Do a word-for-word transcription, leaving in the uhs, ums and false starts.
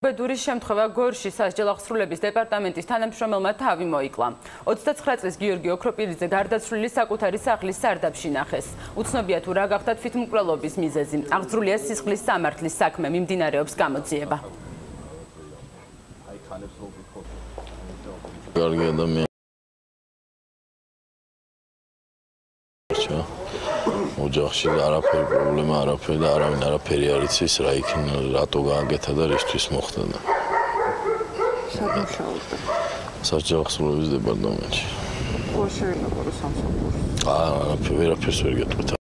ბედურის შემთხვევა გორში სასჯელაღსრულების დეპარტამენტის თანამშრომელმა თავი მოიკლა. ოცდაცხრა წლის გიორგი ოქროპირიძე გარდაცვლილი საკუთარი სახლის სარდაფში ნახეს. უცნობია თუ რა გახდა თვითმკვლელობის მიზეზი. აღძრულია სისხლის სამართლის საქმე, მიმდინარეობს გამოძიება. კარგი ადამიანი. ოჯახში არაფერი პრობლემა, არაფერი და არავინ არაფერი არ იცის, რა იქნა, რატო გააკეთა და რისთვის მოხდა. სად მუშაობდა? სასჯელაღსრულების დეპარტამენტში. ხო შეიძლება რომ სამსახურში. აა, ვერაფერს ვერ გეტყვით.